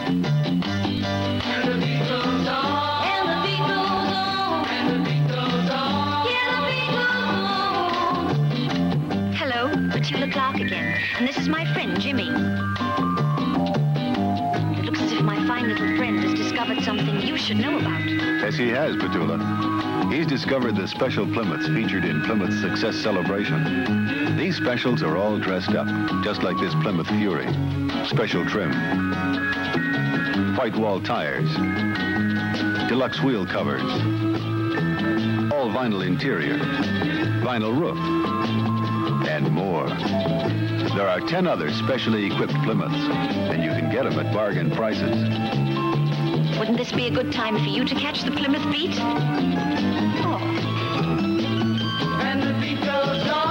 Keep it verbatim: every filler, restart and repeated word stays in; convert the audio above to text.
And the beat goes on. And the beat goes on. And the beat goes on. Yeah, the beat goes on. Hello, Petula Clark again. And this is my friend, Jimmy. It looks as if my fine little friend has discovered something you should know about. Yes, he has, Petula. He's discovered the special Plymouths featured in Plymouth's Success Celebration. These specials are all dressed up, just like this Plymouth Fury. Special trim, white wall tires, deluxe wheel covers, all vinyl interior, vinyl roof, and more. There are ten other specially equipped Plymouths, and you can get them at bargain prices. Wouldn't this be a good time for you to catch the Plymouth beat? Oh. And the beat goes on.